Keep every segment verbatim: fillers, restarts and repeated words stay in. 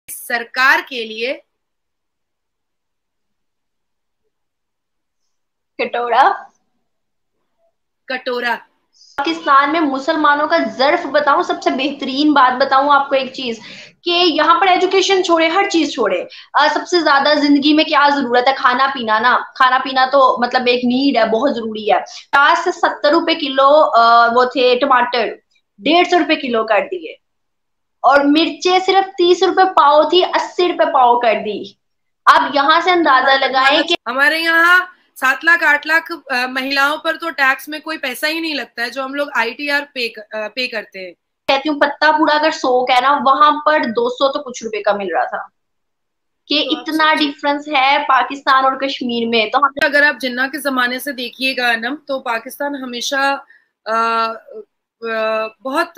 सरकार के लिए कटोरा। कटोरा। पाकिस्तान में मुसलमानों का ज़र्फ बताऊं, सबसे बेहतरीन बात बताऊं आपको एक चीज, कि यहाँ पर एजुकेशन छोड़े, हर चीज छोड़े, अ, सबसे ज्यादा जिंदगी में क्या जरूरत है? खाना पीना ना। खाना पीना तो मतलब एक नीड है, बहुत जरूरी है। पचास से सत्तर रुपए किलो अ, वो थे टमाटर, डेढ़ सौ रुपए किलो कर दिए। और मिर्चे सिर्फ तीस रुपए पाव थी, अस्सी रुपए पाव कर दी। आप यहाँ से अंदाजा लगाएं कि हमारे यहाँ सात लाख आठ लाख महिलाओं पर तो टैक्स में कोई पैसा ही नहीं लगता है, जो हम लोग आईटीआर पे पे करते हैं। कहती हूँ पत्ता पूरा अगर सौ का है ना, वहां पर दो सौ तो कुछ रुपए का मिल रहा था। कि तो इतना डिफरेंस है पाकिस्तान और कश्मीर में। तो हम अगर आप जिन्ना के जमाने से देखिएगा अनम, तो पाकिस्तान हमेशा आ, आ, बहुत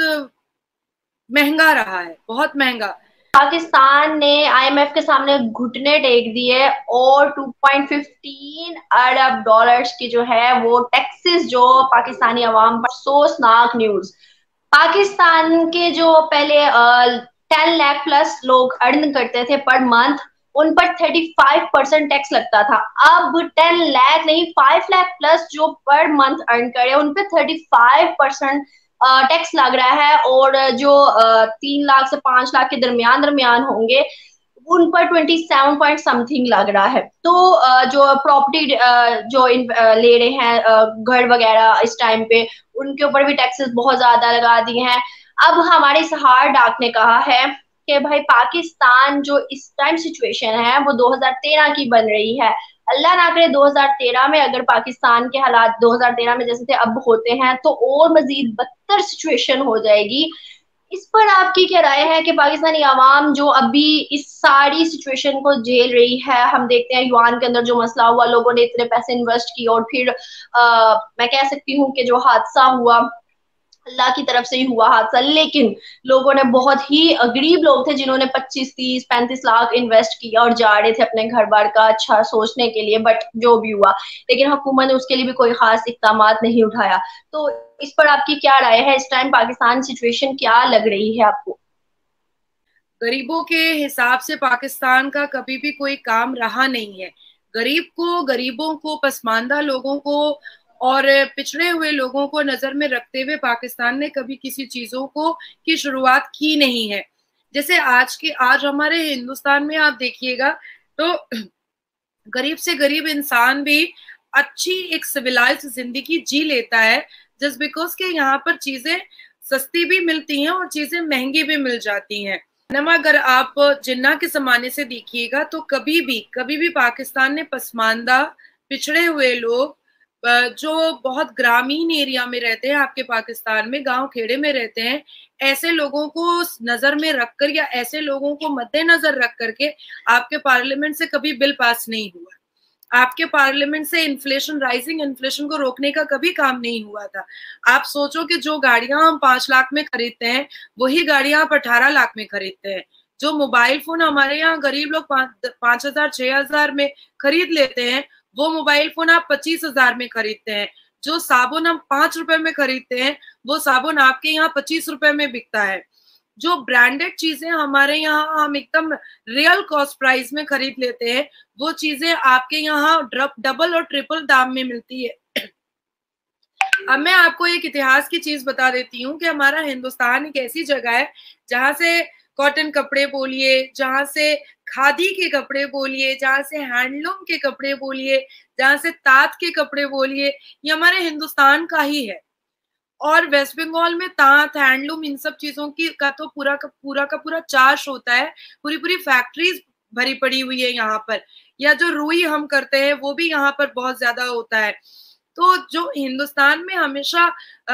महंगा रहा है, बहुत महंगा। पाकिस्तान ने आईएमएफ के सामने घुटने टेक दिए और टू पॉइंट वन फाइव अरब डॉलर्स की जो है वो टैक्सेस जो पाकिस्तानी अवाम पर, अफसोसनाक न्यूज। पाकिस्तान के जो पहले टेन लाख प्लस लोग अर्न करते थे पर मंथ, उन पर थर्टी फाइव परसेंट टैक्स लगता था। अब टेन लाख नहीं, फाइव लाख प्लस जो पर मंथ अर्न करे, उन पे थर्टी फाइव परसेंट टैक्स लग रहा है। और जो तीन लाख से पांच लाख के दरमियान दरमियान होंगे, उन पर ट्वेंटी सेवन पॉइंट समथिंग लग रहा है। तो जो प्रॉपर्टी जो ले रहे हैं घर वगैरह इस टाइम पे, उनके ऊपर भी टैक्सेस बहुत ज्यादा लगा दिए हैं। अब हमारे सहार डाक ने कहा है कि भाई पाकिस्तान जो इस टाइम सिचुएशन है वो दो हज़ार तेरह की बन रही है। अल्लाह ना करे दो हज़ार तेरह में अगर पाकिस्तान के हालात दो हज़ार तेरह में जैसे थे अब होते हैं तो और मजीद बदतर सिचुएशन हो जाएगी। इस पर आपकी क्या राय है कि पाकिस्तानी आवाम जो अभी इस सारी सिचुएशन को झेल रही है? हम देखते हैं युआन के अंदर जो मसला हुआ, लोगों ने इतने पैसे इन्वेस्ट किए और फिर आ, मैं कह सकती हूँ कि जो हादसा हुआ अल्लाह की तरफ से ही हुआ हादसा, लेकिन लोगों ने, बहुत ही गरीब लोग थे जिन्होंने पच्चीस तीस पैंतीस लाख इन्वेस्ट किया और जा रहे थे अपने घर बार का अच्छा सोचने के लिए, बट जो भी हुआ, लेकिन हुकूमत ने उसके लिए भी कोई खास इकदाम नहीं उठाया। तो इस पर आपकी क्या राय है? इस टाइम पाकिस्तान सिचुएशन क्या लग रही है आपको? गरीबों के हिसाब से पाकिस्तान का कभी भी कोई काम रहा नहीं है। गरीब को, गरीबों को, पसमानदा लोगों को और पिछड़े हुए लोगों को नजर में रखते हुए पाकिस्तान ने कभी किसी चीजों को की शुरुआत की नहीं है। जैसे आज के आज हमारे हिंदुस्तान में आप देखिएगा तो गरीब से गरीब इंसान भी अच्छी एक सिविलाइज्ड जिंदगी जी लेता है, जस्ट बिकॉज के यहाँ पर चीजें सस्ती भी मिलती हैं और चीजें महंगी भी मिल जाती हैं। नमा अगर आप जिन्ना के जमाने से देखिएगा तो कभी भी कभी भी पाकिस्तान ने पसमानदा, पिछड़े हुए लोग, जो बहुत ग्रामीण एरिया में रहते हैं, आपके पाकिस्तान में गांव खेड़े में रहते हैं, ऐसे लोगों को नजर में रखकर या ऐसे लोगों को मद्देनजर रख करके आपके पार्लियामेंट से कभी बिल पास नहीं हुआ। आपके पार्लियामेंट से इन्फ्लेशन, राइजिंग इन्फ्लेशन को रोकने का कभी काम नहीं हुआ था। आप सोचो कि जो गाड़ियां हम पांच लाख में खरीदते हैं वही गाड़ियां आप अठारह लाख में खरीदते हैं। जो मोबाइल फोन हमारे यहाँ गरीब लोग पांच हजार छह हजार में खरीद लेते हैं, वो मोबाइल फोन आप पच्चीस हजार में खरीदते हैं। जो साबुन हम पांच रुपए में खरीदते हैं वो साबुन आपके यहाँ पच्चीस रुपए में बिकता है। जो ब्रांडेड चीजें हमारे यहाँ हम एकदम रियल कॉस्ट प्राइस में खरीद लेते हैं, वो चीजें आपके यहाँ डबल और ट्रिपल दाम में मिलती है। अब मैं आपको एक इतिहास की चीज बता देती हूँ कि हमारा हिंदुस्तान एक ऐसी जगह है जहां से कॉटन कपड़े बोलिए, जहां से खादी के कपड़े बोलिए, जहां से हैंडलूम के कपड़े बोलिए, जहां से तांत के कपड़े बोलिए, ये हमारे हिंदुस्तान का ही है। और वेस्ट बंगाल में तांत, हैंडलूम, इन सब चीजों की का तो पूरा का पूरा का पूरा चार्ज होता है। पूरी पूरी फैक्ट्रीज भरी पड़ी हुई है यहाँ पर। या जो रुई हम करते हैं वो भी यहाँ पर बहुत ज्यादा होता है। तो जो हिंदुस्तान में हमेशा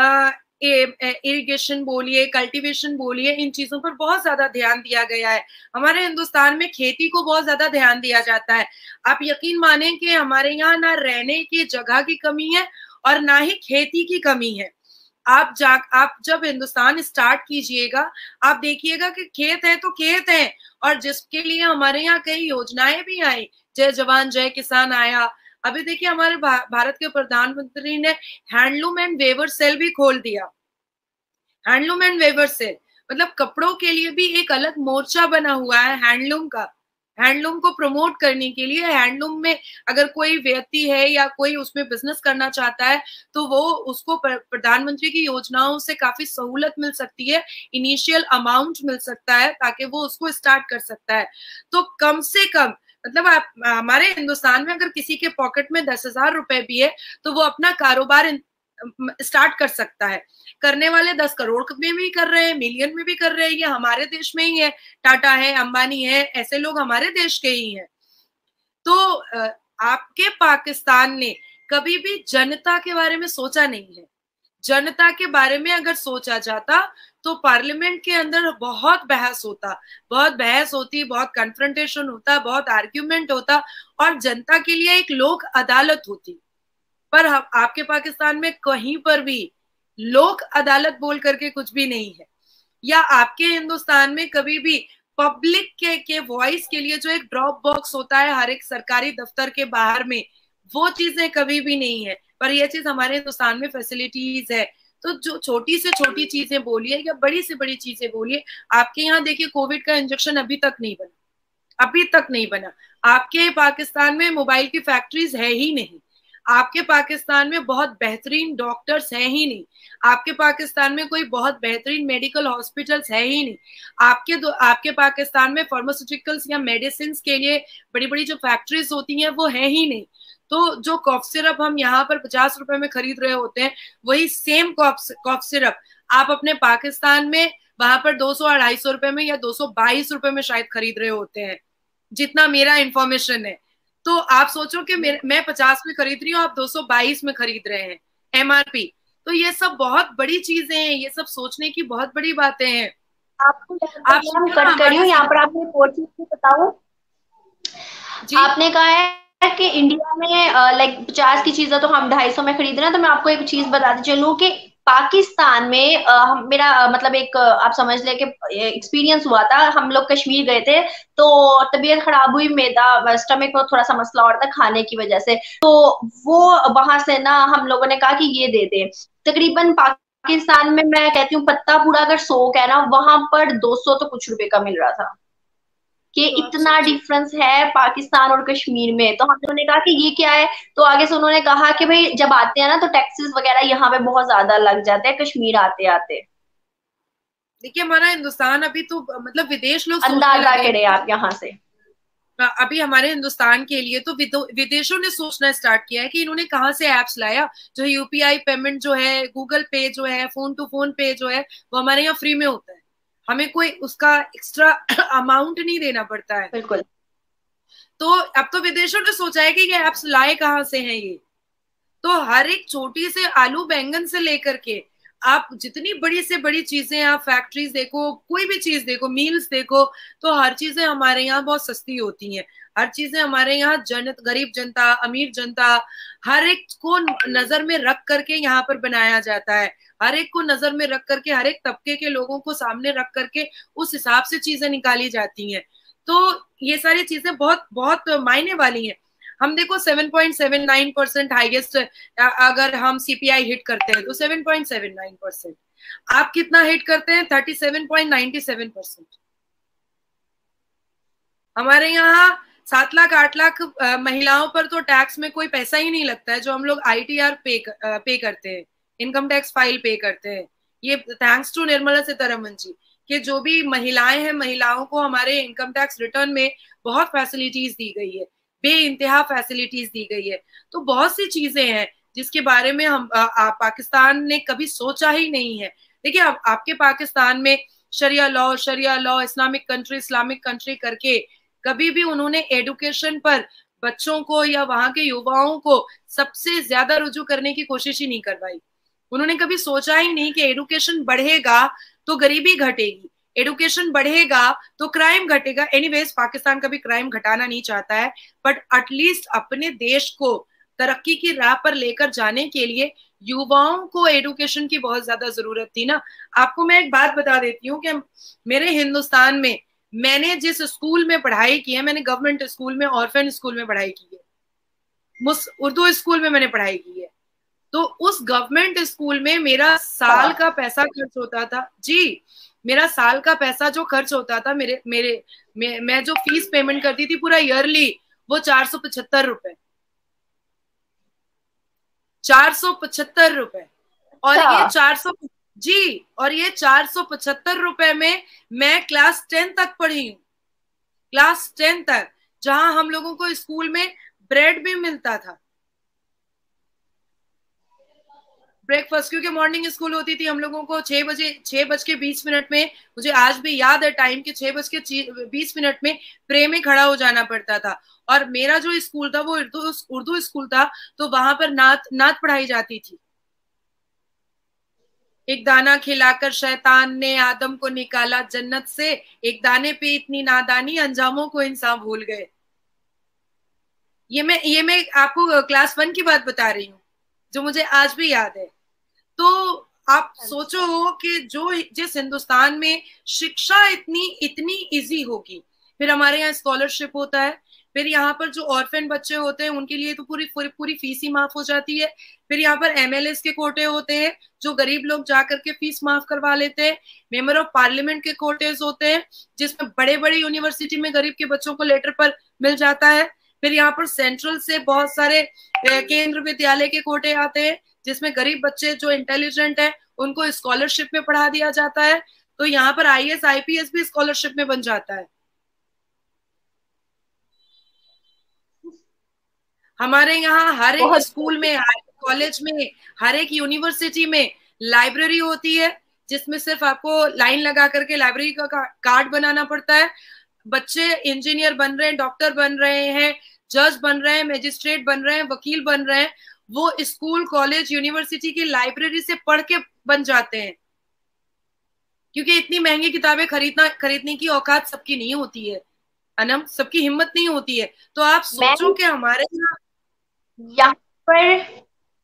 इरिगेशन बोलिए, कल्टीवेशन बोलिए, इन चीजों पर बहुत ज्यादा ध्यान दिया गया है। हमारे हिंदुस्तान में खेती को बहुत ज्यादा ध्यान दिया जाता है। आप यकीन माने कि हमारे यहाँ ना रहने की जगह की कमी है और ना ही खेती की कमी है। आप जा आप जब हिंदुस्तान स्टार्ट कीजिएगा, आप देखिएगा कि खेत है तो खेत है, और जिसके लिए हमारे यहाँ कई योजनाएं भी आई, जय जवान जय किसान आया। अभी देखिए हमारे भा, भारत के प्रधानमंत्री ने हैंडलूम एंड वेवर सेल भी खोल दिया। हैंडलूम एंड वेवर सेल मतलब कपड़ों के लिए भी एक अलग मोर्चा बना हुआ है हैंडलूम का, हैंडलूम को प्रमोट करने के लिए। हैंडलूम में अगर कोई व्यक्ति है या कोई उसमें बिजनेस करना चाहता है तो वो उसको प्रधानमंत्री की योजनाओं से काफी सहूलत मिल सकती है, इनिशियल अमाउंट मिल सकता है ताकि वो उसको स्टार्ट कर सकता है। तो कम से कम मतलब आप हमारे हिंदुस्तान में अगर किसी के पॉकेट में दस हजार रुपए भी है तो वो अपना कारोबार स्टार्ट कर सकता है। करने वाले दस करोड़ में भी कर रहे हैं, मिलियन में भी कर रहे हैं, ये हमारे देश में ही है। टाटा है, अंबानी है, ऐसे लोग हमारे देश के ही हैं। तो आपके पाकिस्तान ने कभी भी जनता के बारे में सोचा नहीं है। जनता के बारे में अगर सोचा जाता तो पार्लियामेंट के अंदर बहुत बहस होता, बहुत बहस होती, बहुत कन्फ्रंटेशन होता, बहुत आर्ग्यूमेंट होता और जनता के लिए एक लोक अदालत होती। पर आपके पाकिस्तान में कहीं पर भी लोक अदालत बोल करके कुछ भी नहीं है। या आपके हिंदुस्तान में कभी भी पब्लिक के के वॉइस के लिए जो एक ड्रॉप बॉक्स होता है हर एक सरकारी दफ्तर के बाहर में, वो चीजें कभी भी नहीं है। पर ये चीज हमारे हिंदुस्तान में फैसिलिटीज है। तो जो छोटी से छोटी चीजें बोलिए या बड़ी से बड़ी चीजें बोलिए, आपके यहाँ देखिए कोविड का इंजेक्शन अभी तक नहीं बना, अभी तक नहीं बना। आपके पाकिस्तान में मोबाइल की फैक्ट्रीज है ही नहीं। आपके पाकिस्तान में बहुत बेहतरीन डॉक्टर्स हैं ही नहीं। आपके पाकिस्तान में कोई बहुत बेहतरीन मेडिकल हॉस्पिटल्स है ही नहीं। आपके दो आपके पाकिस्तान में फार्मास्यूटिकल्स या मेडिसिन के लिए बड़ी बड़ी जो फैक्ट्रीज होती हैं वो है ही नहीं। तो जो कॉफ सिरप हम यहाँ पर पचास रुपए में खरीद रहे होते हैं, वही सेम कॉफ कॉफ सिरप आप अपने पाकिस्तान में वहां पर दो सौ अढ़ाई सौ रुपए में या दो सौ बाईस रुपए में शायद खरीद रहे होते हैं, जितना मेरा इंफॉर्मेशन है। तो आप सोचो कि मैं पचास में खरीद रही हूँ, आप दो सौ बाईस में खरीद रहे हैं एमआरपी। तो ये सब बहुत बड़ी चीजें हैं, ये सब सोचने की बहुत बड़ी बातें हैं। आपको आप कट कर रही हूँ यहाँ पर, आपने एक और चीज बताऊं। आपने कहा है कि इंडिया में लाइक पचास की चीजें तो हम ढाई सौ में खरीद रहे हैं। तो मैं आपको एक चीज बताती चलूं कि पाकिस्तान में आ, मेरा मतलब एक आप समझ ले कि एक्सपीरियंस हुआ था। हम लोग कश्मीर गए थे तो तबीयत खराब हुई, मैदा स्टमक में थोड़ा सा मसला और था खाने की वजह से। तो वो वहां से ना हम लोगों ने कहा कि ये दे दे। तकरीबन पाकिस्तान में मैं कहती हूँ पत्ता पूरा अगर सौ का है ना, वहां पर दो सौ तो कुछ रुपए का मिल रहा था। कि इतना डिफरेंस है पाकिस्तान और कश्मीर में। तो हम लोगों ने कहा कि ये क्या है। तो आगे से उन्होंने कहा कि भाई जब आते हैं ना तो टैक्सेस वगैरह यहाँ पे बहुत ज्यादा लग जाते हैं कश्मीर आते आते। देखिए हमारा हिंदुस्तान अभी तो मतलब विदेश लोग अंदाजा करें आप यहाँ से। अभी हमारे हिंदुस्तान के लिए तो विदेशों ने सोचना स्टार्ट किया है कि इन्होंने कहाँ से एप्स लाया। जो यूपीआई पेमेंट जो है, गूगल पे जो है, फोन टू फोन पे जो है, वो हमारे यहाँ फ्री में होता है, हमें कोई उसका एक्स्ट्रा अमाउंट नहीं देना पड़ता है। बिल्कुल। तो अब तो विदेशों ने सोचा है कि ये एप्स लाए कहाँ से हैं ये। तो हर एक छोटी से आलू बैंगन से लेकर के आप जितनी बड़ी से बड़ी चीजें, आप फैक्ट्रीज देखो, कोई भी चीज देखो, मील्स देखो, तो हर चीजें हमारे यहाँ बहुत सस्ती होती हैं। हर चीजें हमारे यहाँ जन गरीब जनता, अमीर जनता, हर एक को नजर में रख करके यहाँ पर बनाया जाता है। हर एक को नजर में रख करके, हर एक तबके के लोगों को सामने रख करके उस हिसाब से चीजें निकाली जाती हैं। तो ये सारी चीजें बहुत बहुत मायने वाली हैं। हम देखो सात पॉइंट सात नौ परसेंट हाईएस्ट अगर हम सीपीआई हिट करते हैं तो सात पॉइंट सात नौ परसेंट। आप कितना हिट करते हैं? सैंतीस पॉइंट नौ सात परसेंट। हमारे यहाँ सात लाख आठ लाख महिलाओं पर तो टैक्स में कोई पैसा ही नहीं लगता है, जो हम लोग आईटीआर पे पे करते हैं, इनकम टैक्स फाइल पे करते हैं। ये थैंक्स टू निर्मला सीतारमन जी कि जो भी महिलाएं हैं, महिलाओं को हमारे इनकम टैक्स रिटर्न में बहुत फैसिलिटीज दी गई है, बे इंतहा फैसिलिटीज दी गई है। तो बहुत सी चीजें हैं जिसके बारे में हम आ, आ, पाकिस्तान ने कभी सोचा ही नहीं है। देखिए आप, आपके पाकिस्तान में शरिया लॉ शरिया law Islamic country Islamic country करके कभी भी उन्होंने एडुकेशन पर बच्चों को या वहां के युवाओं को सबसे ज्यादा रुजू करने की कोशिश ही नहीं करवाई। उन्होंने कभी सोचा ही नहीं कि एडुकेशन बढ़ेगा तो गरीबी घटेगी, एडुकेशन बढ़ेगा तो क्राइम घटेगा। एनीवेज पाकिस्तान कभी क्राइम घटाना नहीं चाहता है, बट एटलीस्ट अपने देश को तरक्की की राह पर लेकर जाने के लिए युवाओं को एडुकेशन की बहुत ज्यादा जरूरत थी ना। आपको मैं एक बात बता देती हूँ कि मेरे हिंदुस्तान में मैंने जिस स्कूल में पढ़ाई की है, मैंने गवर्नमेंट स्कूल में, ऑर्फन स्कूल में पढ़ाई की है, उर्दू स्कूल में मैंने पढ़ाई की है। तो उस गवर्नमेंट स्कूल में मेरा साल का पैसा खर्च होता था जी, मेरा साल का पैसा जो खर्च होता था, मेरे मेरे मैं, मैं जो फीस पेमेंट करती थी पूरा ईयरली, वो चार सौ पचहत्तर रुपए चार सौ पचहत्तर रुपए। और अच्छा। ये चार सौ जी, और ये चार सौ पचहत्तर रुपए में मैं क्लास टेन तक पढ़ी हूँ, क्लास टेन तक, जहां हम लोगों को स्कूल में ब्रेड भी मिलता था, ब्रेकफास्ट, क्योंकि मॉर्निंग स्कूल होती थी हम लोगों को छह बजे छह बज के बीस मिनट में, मुझे आज भी याद है टाइम के, छह बज के बीस मिनट में प्रे में खड़ा हो जाना पड़ता था। और मेरा जो स्कूल था वो उर्दू उर्दू स्कूल था, तो वहां पर नात नात पढ़ाई जाती थी। एक दाना खिलाकर शैतान ने आदम को निकाला जन्नत से, एक दाने पे इतनी नादानी अंजामों को इंसान भूल गए। ये मैं ये मैं आपको क्लास वन की बात बता रही हूँ, जो मुझे आज भी याद है। तो आप सोचो कि जो जिस हिंदुस्तान में शिक्षा इतनी इतनी इजी होगी, फिर हमारे यहाँ स्कॉलरशिप होता है, फिर यहाँ पर जो ऑर्फन बच्चे होते हैं उनके लिए तो पूरी पूरी पूरी फीस ही माफ हो जाती है, फिर यहाँ पर एमएलएस के कोटे होते हैं जो गरीब लोग जाकर के फीस माफ करवा लेते हैं, मेंबर ऑफ पार्लियामेंट के कोटेज होते हैं जिसमें बड़े बड़े यूनिवर्सिटी में गरीब के बच्चों को लेटर पर मिल जाता है, फिर यहाँ पर सेंट्रल से बहुत सारे केंद्र विद्यालय के कोटे आते हैं जिसमें गरीब बच्चे जो इंटेलिजेंट है उनको स्कॉलरशिप में पढ़ा दिया जाता है, तो यहाँ पर आईएएस आईपीएस भी स्कॉलरशिप में बन जाता है। हमारे यहाँ हर एक स्कूल में, हर एक कॉलेज में, हर एक यूनिवर्सिटी में लाइब्रेरी होती है जिसमें सिर्फ आपको लाइन लगा करके लाइब्रेरी का कार्ड बनाना पड़ता है। बच्चे इंजीनियर बन रहे हैं, डॉक्टर बन रहे हैं, जज बन रहे हैं, मजिस्ट्रेट बन रहे हैं, वकील बन रहे हैं, वो स्कूल कॉलेज यूनिवर्सिटी की लाइब्रेरी से पढ़ के बन जाते हैं, क्योंकि इतनी महंगी किताबें खरीदना खरीदने की औकात सबकी नहीं होती है अनम, सबकी हिम्मत नहीं होती है। तो आप सोचो कि हमारे यहाँ यहाँ पर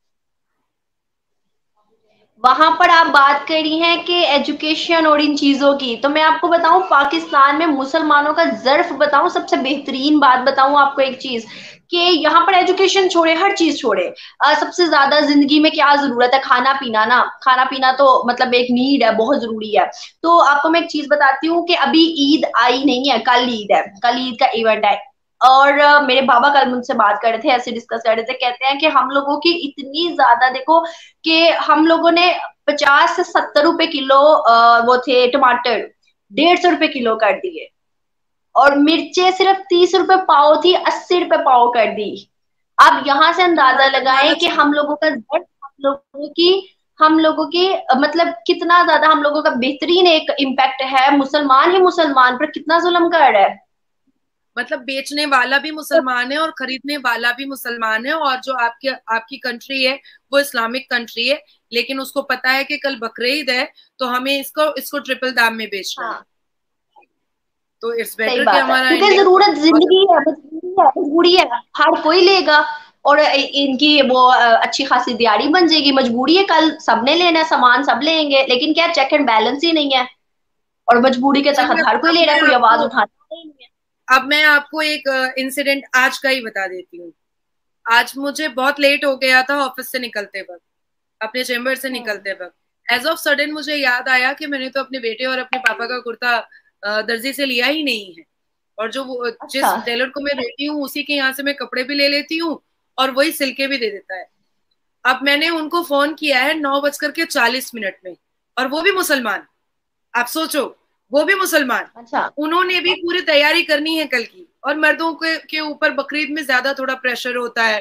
वहां पर आप बात करी हैं कि एजुकेशन और इन चीजों की, तो मैं आपको बताऊं पाकिस्तान में मुसलमानों का ज़र्फ बताऊं, सबसे बेहतरीन बात बताऊं आपको एक चीज, कि यहाँ पर एजुकेशन छोड़े, हर चीज छोड़े, आ, सबसे ज्यादा जिंदगी में क्या जरूरत है, खाना पीना ना, खाना पीना तो मतलब एक नीड है, बहुत जरूरी है। तो आपको मैं एक चीज बताती हूँ कि अभी ईद आई नहीं है, कल ईद है, कल ईद का इवेंट है, और uh, मेरे बाबा कल मुझसे बात कर रहे थे, ऐसे डिस्कस कर रहे थे, कहते हैं कि हम लोगों की इतनी ज्यादा, देखो कि हम लोगों ने पचास से सत्तर रुपए किलो uh, वो थे टमाटर, डेढ़ सौ रुपए किलो कर दिए, और मिर्चे सिर्फ तीस रुपए पाव थी, अस्सी रुपए पाव कर दी। आप यहाँ से अंदाजा लगाएं कि हम लोगों का, हम लोगों की हम लोगों की मतलब कितना ज्यादा हम लोगों का बेहतरीन एक इम्पैक्ट है, मुसलमान ही मुसलमान पर कितना जुल्म कर रहा है। मतलब बेचने वाला भी मुसलमान है और खरीदने वाला भी मुसलमान है, और जो आपके आपकी कंट्री है वो इस्लामिक कंट्री है, लेकिन उसको पता है कि कल बकरीद है तो हमें इसको इसको ट्रिपल दाम में बेचना है। हाँ, तो इट्स सही बेटर कि बात है, हमारा क्योंकि इंडिया जरूरत जिंदगी है, मजबूरी है, मजबूरी है, हर कोई लेगा, और इनकी वो अच्छी खासी दिहाड़ी बन जाएगी, मजबूरी है, कल सबने लेना है सामान, सब लेंगे, लेकिन क्या चेक एंड बैलेंस ही नहीं है, और मजबूरी के चलिए, तहत हर कोई अब ले रहा मैं है, कोई आवाज आपको उठाना नहीं है। अब मैं आपको एक इंसिडेंट आज का ही बता देती हूँ। आज मुझे बहुत लेट हो गया था ऑफिस से निकलते वक्त, अपने चेम्बर से निकलते वक्त। एज ऑफ सडन मुझे याद आया कि मैंने तो अपने बेटे और अपने पापा का कुर्ता दर्जी से लिया ही नहीं है, और जो वो जिस अच्छा। टेलर को मैं देती हूँ उसी के यहाँ से मैं कपड़े भी ले लेती हूँ और वही सिल के भी दे देता है। अब मैंने उनको फोन किया है नौ बजकर के चालीस मिनट में, और वो भी मुसलमान, आप सोचो, वो भी मुसलमान। अच्छा। उन्होंने भी पूरी तैयारी करनी है कल की, और मर्दों के के ऊपर बकरीद में ज्यादा थोड़ा प्रेशर होता है।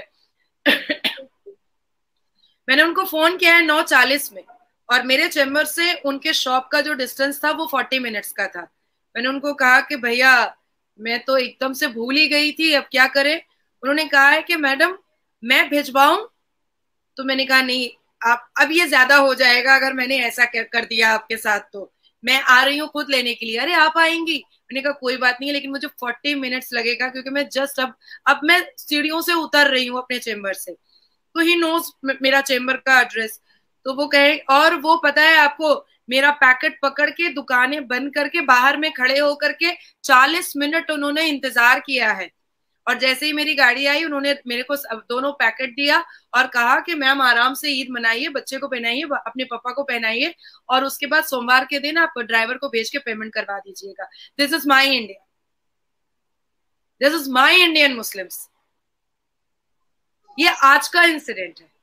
मैंने उनको फोन किया है नौ चालीस में, और मेरे चेम्बर से उनके शॉप का जो डिस्टेंस था वो फोर्टी मिनट्स का था। मैंने उनको कहा कि भैया मैं तो एकदम से भूल ही गई थी, अब क्या करें। उन्होंने कहा है कि मैडम मैं भिजवाऊं, तो मैंने कहा नहीं, आप अब ये ज्यादा हो जाएगा अगर मैंने ऐसा कर दिया आपके साथ, तो मैं आ रही हूँ खुद लेने के लिए। अरे आप आएंगी? मैंने कहा कोई बात नहीं है, लेकिन मुझे फोर्टी मिनट्स लगेगा, क्योंकि मैं जस्ट अब अब मैं सीढ़ियों से उतर रही हूँ अपने चेम्बर से, तो ही नोज मेरा चेम्बर का एड्रेस। तो वो कहे, और वो पता है आपको, मेरा पैकेट पकड़ के दुकानें बंद करके बाहर में खड़े होकर के चालीस मिनट उन्होंने इंतजार किया है। और जैसे ही मेरी गाड़ी आई उन्होंने मेरे को दोनों पैकेट दिया और कहा कि मैम आराम से ईद मनाइए, बच्चे को पहनाइए, अपने पापा को पहनाइए, और उसके बाद सोमवार के दिन आप ड्राइवर को भेज के पेमेंट करवा दीजिएगा। This is my India, this is my Indian Muslims. ये आज का इंसिडेंट है,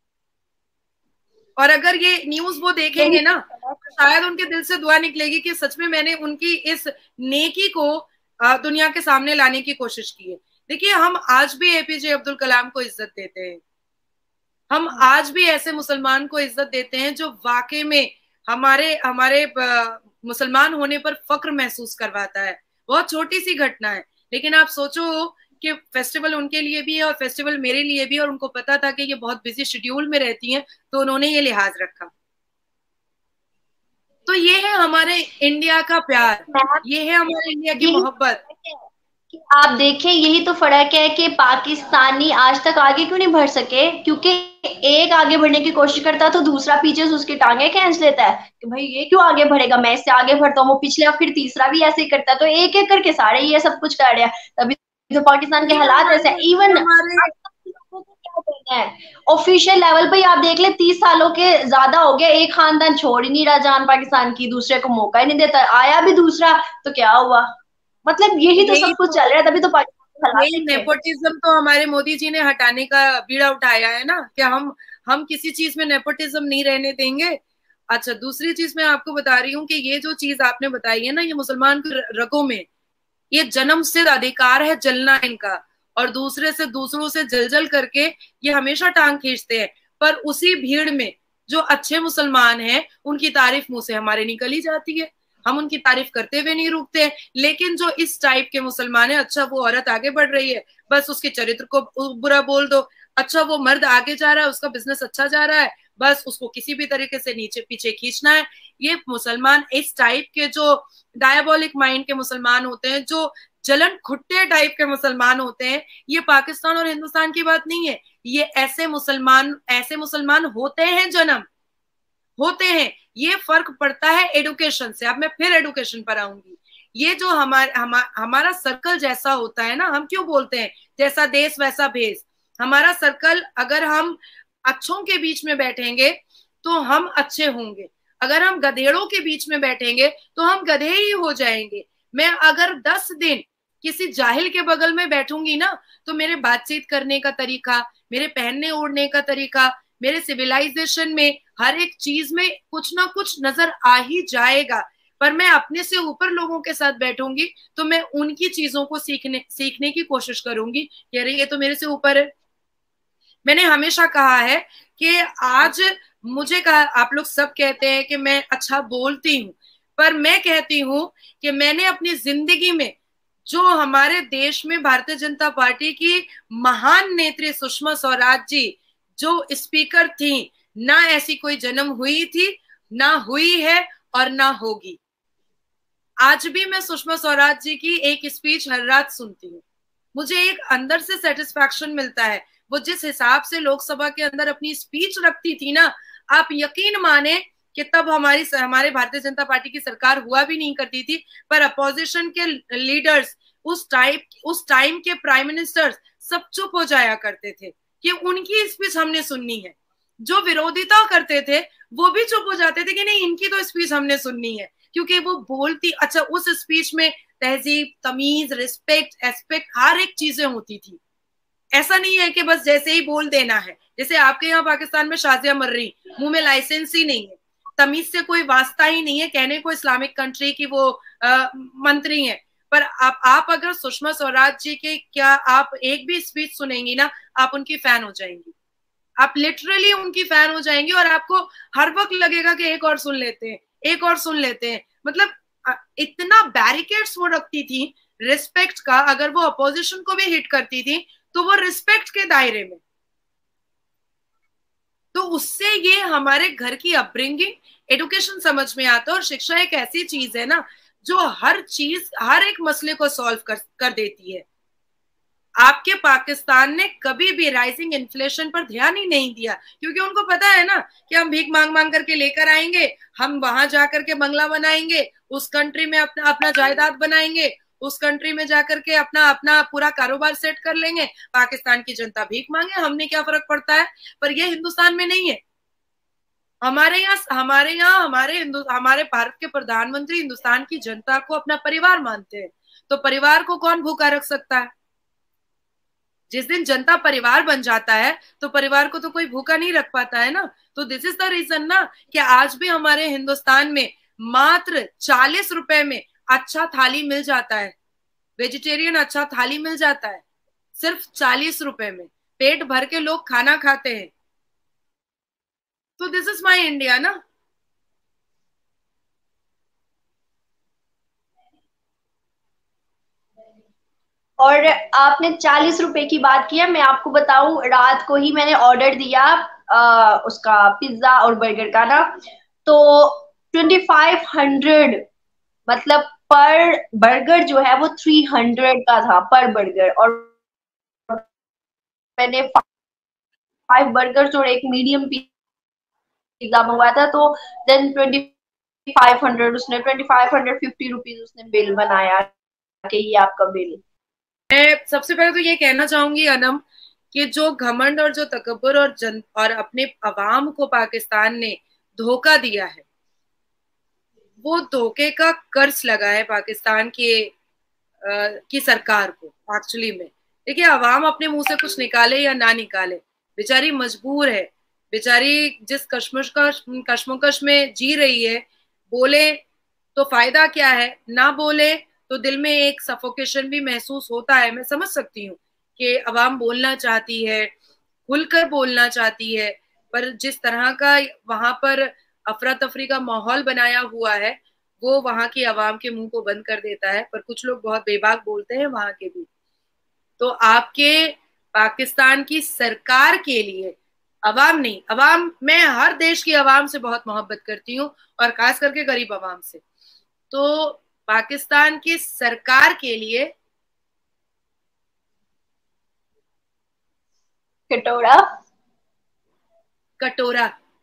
और अगर ये न्यूज वो देखेंगे ना तो शायद उनके दिल से दुआ निकलेगी कि सच में मैंने उनकी इस नेकी को दुनिया के सामने लाने की कोशिश की है। देखिए, हम आज भी एपीजे अब्दुल कलाम को इज्जत देते हैं, हम आज भी ऐसे मुसलमान को इज्जत देते हैं जो वाकई में हमारे हमारे मुसलमान होने पर फक्र महसूस करवाता है। बहुत छोटी सी घटना है, लेकिन आप सोचो कि फेस्टिवल उनके लिए भी है और फेस्टिवल मेरे लिए भी, और उनको पता था कि ये बहुत बिजी शेड्यूल में रहती हैं, तो उन्होंने ये लिहाज रखा। तो ये है हमारे इंडिया का प्यार, ये है हमारे इंडिया की मोहब्बत। कि आप देखें, यही तो फर्क है कि पाकिस्तानी आज तक आगे क्यों नहीं बढ़ सके, क्योंकि एक आगे बढ़ने की कोशिश करता तो दूसरा पीछे से उसकी टांगे खींच लेता है कि भाई ये क्यों आगे बढ़ेगा, मैं इससे आगे बढ़ता हूँ, वो पिछले फिर तीसरा भी ऐसे ही करता है। तो एक एक करके सारे ये सब कुछ कर रहे हैं, तभी तो पाकिस्तान के हालात ऐसे। इवन ऑफिशियल लेवल पे आप देख ले, तीस सालों के ज्यादा हो गया, एक खानदान छोड़ ही नहीं रहा जान पाकिस्तान की, दूसरे को मौका ही नहीं देता, आया भी दूसरा तो क्या हुआ। मतलब यही तो सब कुछ चल रहा है, तभी तो पाकिस्तान यही नेपोटिज्म तो हमारे मोदी जी ने हटाने का बीड़ा उठाया है ना, कि हम हम किसी चीज में नेपोटिज्म नहीं रहने देंगे। अच्छा, दूसरी चीज मैं आपको बता रही हूँ कि ये जो चीज आपने बताई है ना, ये मुसलमान के रगों में ये जन्म सिद्ध अधिकार है जलना इनका, और दूसरे से दूसरों से जलजल करके ये हमेशा टांग खींचते हैं। पर उसी भीड़ में जो अच्छे मुसलमान हैं उनकी तारीफ मुंह से हमारे निकल ही जाती है, हम उनकी तारीफ करते हुए नहीं रुकते। लेकिन जो इस टाइप के मुसलमान है, अच्छा वो औरत आगे बढ़ रही है, बस उसके चरित्र को बुरा बोल दो। अच्छा वो मर्द आगे जा रहा है, उसका बिजनेस अच्छा जा रहा है, बस उसको किसी भी तरीके से नीचे पीछे खींचना है। ये मुसलमान इस टाइप के जो डायबोलिक माइंड के मुसलमान होते हैं, जो जलन खुट्टे टाइप के मुसलमान होते हैं, ये पाकिस्तान और हिंदुस्तान की बात नहीं है। ये ऐसे मुसलमान ऐसे मुसलमान होते हैं, जन्म होते हैं। ये फर्क पड़ता है एडुकेशन से। अब मैं फिर एडुकेशन पर आऊंगी। ये जो हमारे हमा, हमारा सर्कल जैसा होता है ना, हम क्यों बोलते हैं जैसा देश वैसा भेष। हमारा सर्कल, अगर हम अच्छों के बीच में बैठेंगे तो हम अच्छे होंगे, अगर हम गधेड़ों के बीच में बैठेंगे तो हम गधे ही हो जाएंगे। मैं अगर दस दिन किसी जाहिल के बगल में बैठूंगी ना, तो मेरे बातचीत करने का तरीका, मेरे पहनने ओढ़ने का तरीका, मेरे सिविलाइजेशन में हर एक चीज में कुछ ना कुछ नजर आ ही जाएगा। पर मैं अपने से ऊपर लोगों के साथ बैठूंगी तो मैं उनकी चीजों को सीखने सीखने की कोशिश करूंगी कि अरे ये तो मेरे से ऊपर है। मैंने हमेशा कहा है कि आज मुझे कहा, आप लोग सब कहते हैं कि मैं अच्छा बोलती हूँ, पर मैं कहती हूँ कि मैंने अपनी जिंदगी में जो हमारे देश में भारतीय जनता पार्टी की महान नेत्री सुषमा स्वराज जी जो स्पीकर थी, ना ऐसी कोई जन्म हुई थी, ना हुई है और ना होगी। आज भी मैं सुषमा स्वराज जी की एक स्पीच हर रात सुनती हूँ, मुझे एक अंदर से सेटिस्फैक्शन मिलता है। वो जिस हिसाब से लोकसभा के अंदर अपनी स्पीच रखती थी ना, आप यकीन माने कि तब हमारी हमारे भारतीय जनता पार्टी की सरकार हुआ भी नहीं करती थी, पर अपोजिशन के लीडर्स, उस टाइप उस टाइम के प्राइम मिनिस्टर्स सब चुप हो जाया करते थे कि उनकी स्पीच हमने सुननी है। जो विरोधिता करते थे वो भी चुप हो जाते थे कि नहीं, इनकी तो स्पीच हमने सुननी है, क्योंकि वो बोलती, अच्छा उस स्पीच में तहजीब, तमीज, रिस्पेक्ट, एस्पेक्ट, हर एक चीजें होती थी। ऐसा नहीं है कि बस जैसे ही बोल देना है, जैसे आपके यहाँ पाकिस्तान में शाजिया मर्री, मुंह में लाइसेंस ही नहीं है, तमीज से कोई वास्ता ही नहीं है, कहने को इस्लामिक कंट्री की वो आ, मंत्री है। पर आप आप अगर सुषमा स्वराज जी के क्या आप एक भी स्पीच सुनेंगी ना, आप उनकी फैन हो जाएंगी, आप लिटरली उनकी फैन हो जाएंगी, और आपको हर वक्त लगेगा कि एक और सुन लेते हैं, एक और सुन लेते हैं। मतलब इतना बैरिकेड्स वो रखती थी रिस्पेक्ट का, अगर वो अपोजिशन को भी हिट करती थी तो वो रिस्पेक्ट के दायरे में। तो उससे ये हमारे घर की अपब्रिंगिंग, एडुकेशन समझ में आता है। और शिक्षा एक ऐसी चीज है ना जो हर चीज, हर एक मसले को सॉल्व कर, कर देती है। आपके पाकिस्तान ने कभी भी राइजिंग इन्फ्लेशन पर ध्यान ही नहीं दिया, क्योंकि उनको पता है ना कि हम भीख मांग मांग करके लेकर आएंगे, हम वहां जाकर के बंगला बनाएंगे, उस कंट्री में अपना अपना जायदाद बनाएंगे, उस कंट्री में जाकर के अपना अपना पूरा कारोबार सेट कर लेंगे, पाकिस्तान की जनता भीख मांगे, हमने क्या फर्क पड़ता है। पर ये हिंदुस्तान में नहीं है। हमारे यहाँ हमारे यहाँ हमारे हिंदू हमारे भारत के प्रधानमंत्री हिंदुस्तान की जनता को अपना परिवार मानते हैं, तो परिवार को कौन भूखा रख सकता है। जिस दिन जनता परिवार बन जाता है तो परिवार को तो कोई भूखा नहीं रख पाता है ना। तो दिस इज द रीजन ना कि आज भी हमारे हिंदुस्तान में मात्र चालीस रुपए में अच्छा थाली मिल जाता है, वेजिटेरियन अच्छा थाली मिल जाता है, सिर्फ चालीस रुपए में पेट भर के लोग खाना खाते हैं। तो दिस इज माई इंडिया ना। और आपने चालीस रुपए की बात की है, मैं आपको बताऊं रात को ही मैंने ऑर्डर दिया आ, उसका पिज्जा और बर्गर का ना, तो ट्वेंटी फाइव हंड्रेड, मतलब पर बर्गर जो है वो थ्री हंड्रेड का था पर बर्गर। और मैंने फाइव बर्गर और एक मीडियम पिज्जा मंगवाया था, तो देन ट्वेंटी फाइव हंड्रेड, उसने twenty five hundred fifty rupees उसने बिल बनाया कि ये आपका बिल। मैं सबसे पहले तो ये कहना चाहूंगी अनम कि जो घमंड और जो तकब्बुर और जन और अपने अवाम को पाकिस्तान ने धोखा दिया है, वो धोखे का कर्ज लगा है पाकिस्तान के आ, की सरकार को। एक्चुअली में देखिए, अवाम अपने मुंह से कुछ निकाले या ना निकाले, बेचारी मजबूर है। बेचारी जिस कश्मकश का कश्मकश में जी रही है, बोले तो फायदा क्या है, ना बोले तो दिल में एक सफोकेशन भी महसूस होता है। मैं समझ सकती हूँ कि अवाम बोलना चाहती है, खुलकर बोलना चाहती है, पर जिस तरह का वहां पर अफरा तफरी का माहौल बनाया हुआ है, वो वहां की आवाम के मुंह को बंद कर देता है। पर कुछ लोग बहुत बेबाक बोलते हैं वहां के भी। तो आपके पाकिस्तान की सरकार के लिए अवाम नहीं, अवाम, मैं हर देश की अवाम से बहुत मोहब्बत करती हूँ और खास करके गरीब अवाम से। तो पाकिस्तान की सरकार के लिए कटोरा। कटोरा,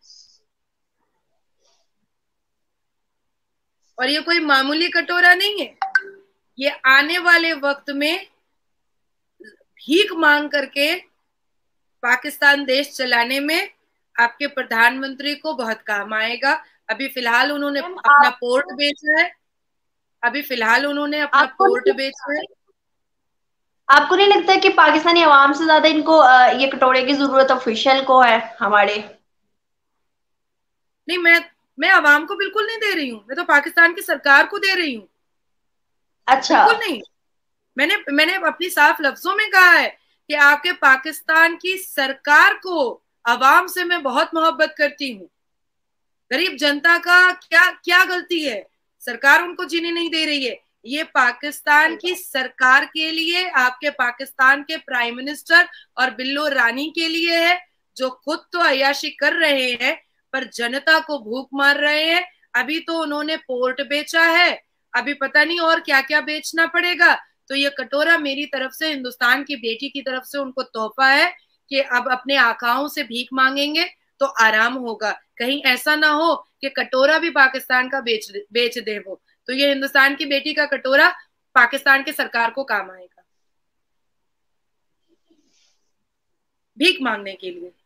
और ये कोई मामूली कटोरा नहीं है। ये आने वाले वक्त में भीख मांग करके पाकिस्तान देश चलाने में आपके प्रधानमंत्री को बहुत काम आएगा। अभी फिलहाल उन्होंने मैम अपना पोर्ट आपको बेचा है, अभी फिलहाल उन्होंने अपना आपको पोर्ट नहीं बेचा है। आपको नहीं लगता कि पाकिस्तानी अवाम से ज्यादा इनको अ, ये कटोरे की जरूरत ऑफिशियल को है हमारे? नहीं, मैं मैं अवाम को बिल्कुल नहीं दे रही हूँ, मैं तो पाकिस्तान की सरकार को दे रही हूँ। अच्छा। बिल्कुल नहीं। मैंने मैंने अपनी साफ लफ्जों में कहा है कि आपके पाकिस्तान की सरकार को, अवाम से मैं बहुत मोहब्बत करती हूँ। गरीब जनता का क्या क्या गलती है, सरकार उनको जीने नहीं दे रही है। ये पाकिस्तान सही की बात। सरकार के लिए, आपके पाकिस्तान के प्राइम मिनिस्टर और बिल्लो रानी के लिए है, जो खुद तो अय्याशी कर रहे हैं पर जनता को भूख मार रहे हैं। अभी तो उन्होंने पोर्ट बेचा है, अभी पता नहीं और क्या क्या बेचना पड़ेगा। तो ये कटोरा मेरी तरफ से, हिंदुस्तान की बेटी की तरफ से उनको तोहफा है कि अब अपने आकाओं से भीख मांगेंगे तो आराम होगा। कहीं ऐसा ना हो कि कटोरा भी पाकिस्तान का बेच बेच दे वो। तो ये हिंदुस्तान की बेटी का कटोरा पाकिस्तान की सरकार को काम आएगा भीख मांगने के लिए।